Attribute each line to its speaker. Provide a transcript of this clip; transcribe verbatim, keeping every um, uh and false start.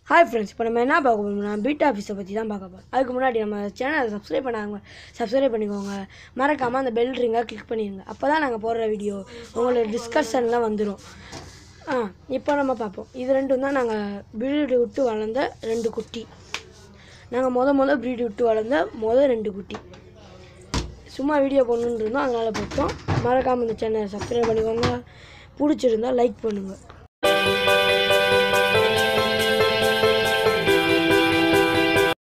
Speaker 1: Hi friends, இப்போ நம்ம என்ன பார்க்க போறோம்னா பீட்டா ஆஃபீஸை பற்றி தான் பார்க்க போகிறோம். அதுக்கு முன்னாடி நம்ம சேனலை சப்ஸ்கிரைப் பண்ணாங்க சப்ஸ்கிரைப் பண்ணிக்கோங்க. மறக்காமல் அந்த பெல் ரிங்கை கிளிக் பண்ணிடுங்க. அப்போ தான் நாங்கள் போடுற வீடியோ உங்களோட டிஸ்கஷன்லாம் வந்துடும். ஆ இப்போ நம்ம பார்ப்போம். இது ரெண்டும் தான் நாங்கள் ப்ரீடு விட்டு வளர்ந்த ரெண்டு குட்டி. நாங்கள் மொதல் மொதல் ப்ரீடு விட்டு வளர்ந்த மொதல் ரெண்டு குட்டி. சும்மா வீடியோ போடணுன்னு இருந்தோம், அதனால் போட்டோம். மறக்காமல் இந்த சேனலை சப்ஸ்கிரைப் பண்ணிக்கோங்க. பிடிச்சிருந்தா லைக் பண்ணுங்கள்.